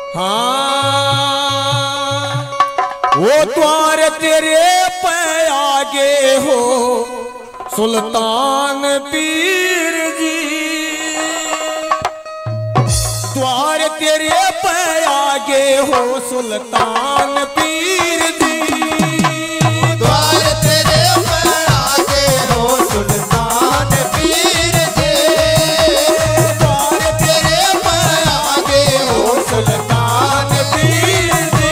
हाँ वो द्वार तेरे पे आगे हो सुल्तान पीर जी, द्वार तेरे पे आगे हो सुल्तान पीर जी, द्वार तेरे पे आगे हो सुल्तान पीर जी, द्वार तेरे पे आगे हो सुल्तान पीर जी।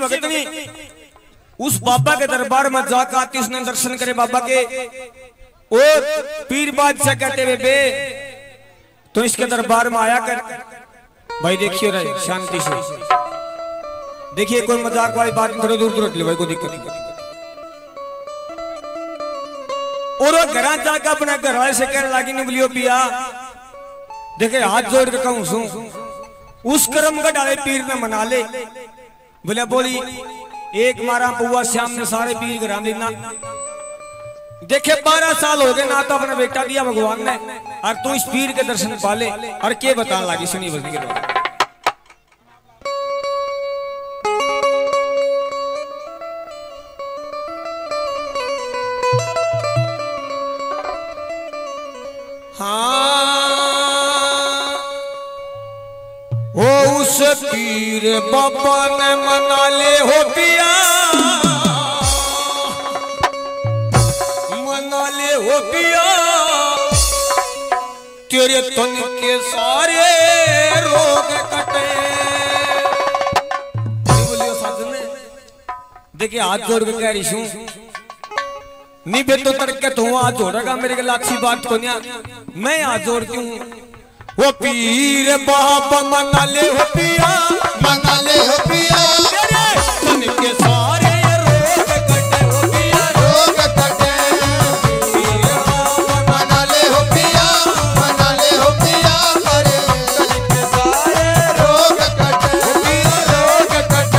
उस बाबा के दरबार में जाकर आती उसने दर्शन करे बाबा के और पीर बादशाह कहते हुए बे तो इसके दरबार में आया कर भाई। देखिए रहे शांति से देखिए, कोई मजाक वाली बात थोड़ी दूर दूर भाई, कोई दिक्कत नहीं। और वो घर जाकर अपने घर वाले से कहने लगी नहीं बोलियो पिया देखे हाथ जोड़ के कहूं सू उस कर्म का डाले पीर ने मना ले। बोले बोली एक मारा पुआ श्याम ने सारे पीर घर देना देखे 12 साल हो गए ना तो अपना बेटा दिया भगवान ने, और तू इस पीर के दर्शन पाले और के बताने लगी। सुनी बजनी के बाद हाँ ओ उस पीर बाबा ने मना ले हो पिया, मना ले हो पिया तेरे तन के सारे रोग कटे। बोलियो साजन देखिए हाथ जोड़ के कह रही हूं नहीं बे तो तड़के तो हाथ जोड़ेगा मेरे के अच्छी बात को नहीं, मैं हाथ जोड़ती हूँ। वो पीर बाबा मना ले हो पिया, मना ले हो पिया उनके सारे रोग कटे हो पिया, रोग कटे। पीर बाबा मना ले हो पिया, मना ले हो पिया करे उनके सारे रोग कटे, पिया रोग कटे।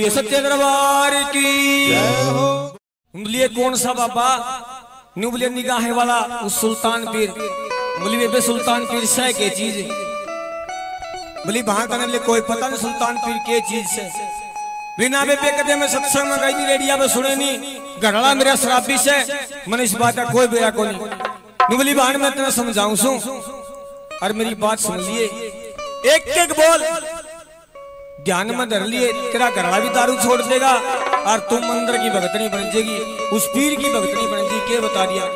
बोलिए सच्चे दरबार की। बोलिए कौन सा बाबा? न्यू बोलिए निगाह वाला उस सुल्तान पीर। बोलिए बे सुल्तान पीर से के चीज? बोली वहां का बोले कोई पता नहीं सुल्तान पीर के चीज से। बिना बेबे कदे में सत्संग में गई रेडिया में सुने नहीं, घरड़ा मेरा शराबी से मन इस बात का कोई बेरा को नहीं। नुबली बहन मैं तेरा समझाऊं सू और मेरी बात सुन लिए, एक एक बोल ध्यान में धर लिए, तेरा घरड़ा भी दारू छोड़ देगा और तुम मंदिर की भगतनी बन जाएगी, उस पीर की भगतनी बन जाएगी। क्या बता दिया?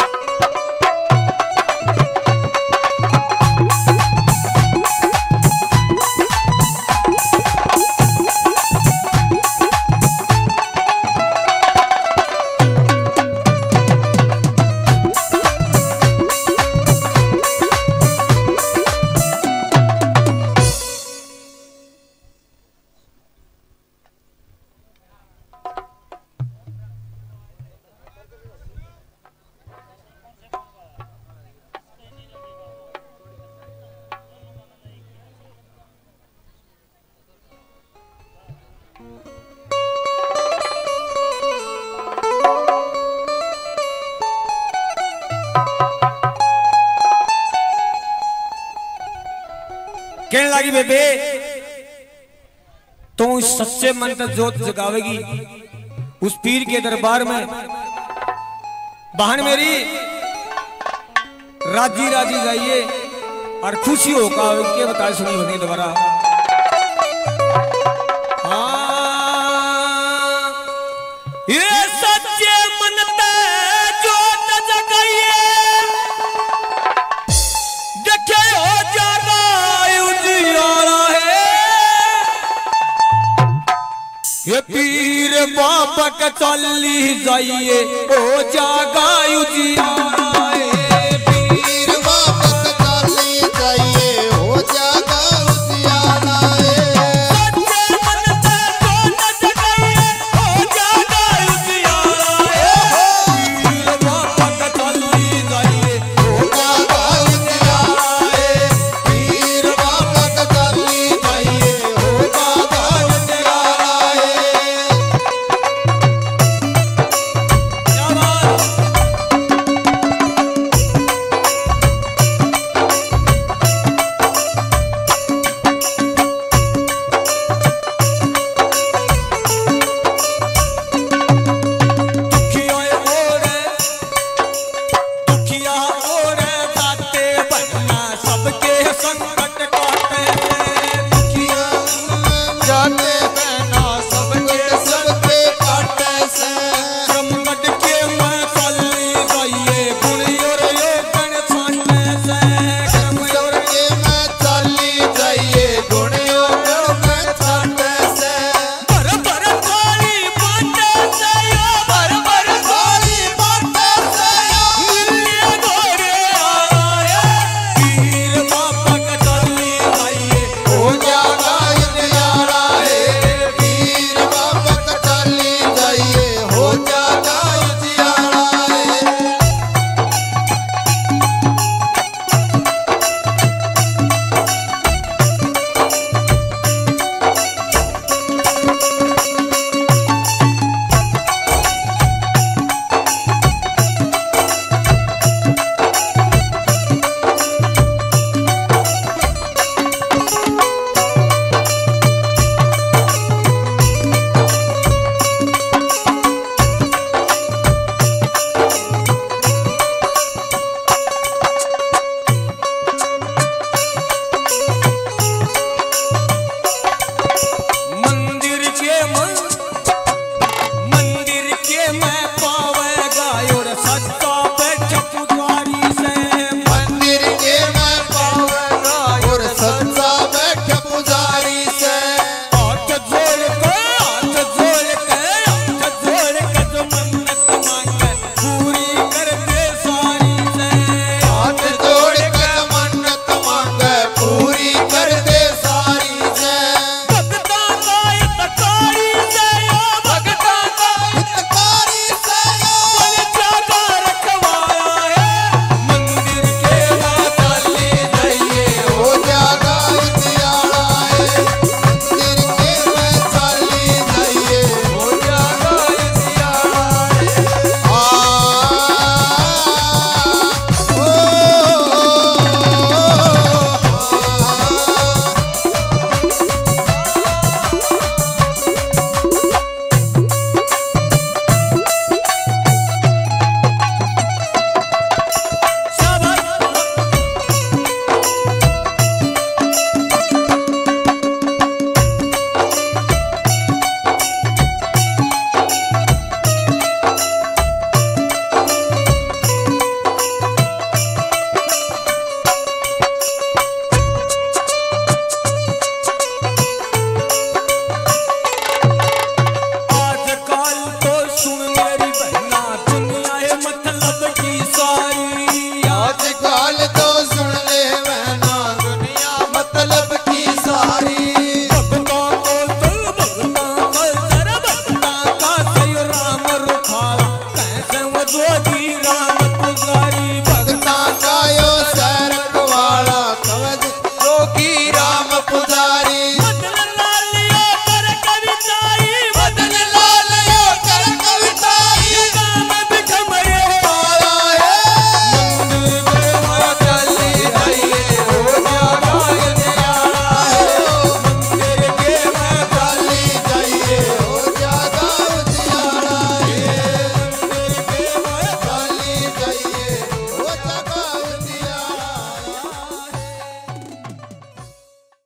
कहने लगी बेबे तो उस सच्चे मन तक जोत जगावेगी उस पीर के दरबार में। बहन मेरी राजी राजी जाइए और खुशी होगा के बता सुनी होने दोबारा। ये सच्चे मन तक जोत जगाइए, देखे हो जागा ये पीर बाबा का चली जाइए ओ जागा उजियारा।